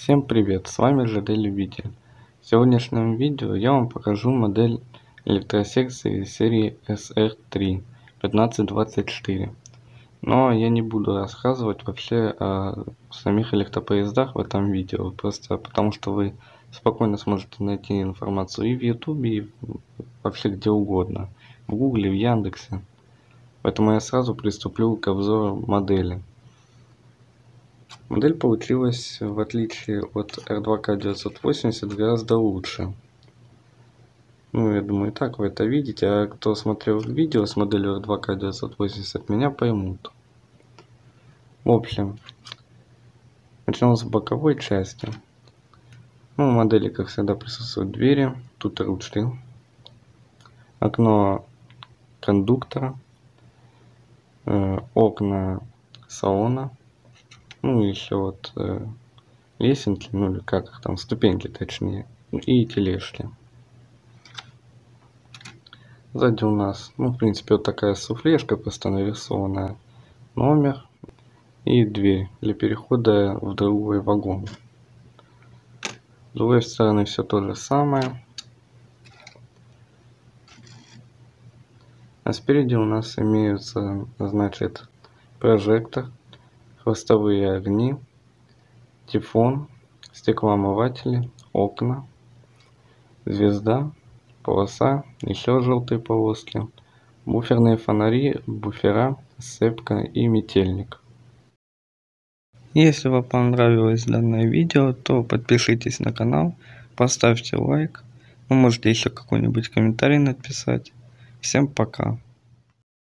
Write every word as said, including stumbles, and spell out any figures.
Всем привет, с вами ЖД Любитель. В сегодняшнем видео я вам покажу модель электросекции серии эс эр три пятнадцать двадцать четыре. Но я не буду рассказывать вообще о самих электропоездах в этом видео, просто потому что вы спокойно сможете найти информацию и в ютубе, и вообще где угодно, в гугле, в яндексе. Поэтому я сразу приступлю к обзору модели. Модель получилась, в отличие от эр два ка девятьсот восемьдесят, гораздо лучше. Ну, я думаю, и так вы это видите, а кто смотрел видео с моделью эр два ка девятьсот восемьдесят, меня поймут. В общем, начнем с боковой части. Ну, в модели, как всегда, присутствуют двери, тут ручки, окно кондуктора, э, окна салона. Ну, еще вот э, лесенки, ну или как их там, ступеньки точнее, и тележки. Сзади у нас, ну, в принципе, вот такая суфлешка просто нарисованная, номер и дверь для перехода в другой вагон. С другой стороны все то же самое. А спереди у нас имеются, значит, прожектор, хвостовые огни, тифон, стеклоомыватели, окна, звезда, полоса, еще желтые полоски, буферные фонари, буфера, сцепка и метельник. Если вам понравилось данное видео, то подпишитесь на канал, поставьте лайк, вы можете еще какой-нибудь комментарий написать. Всем пока!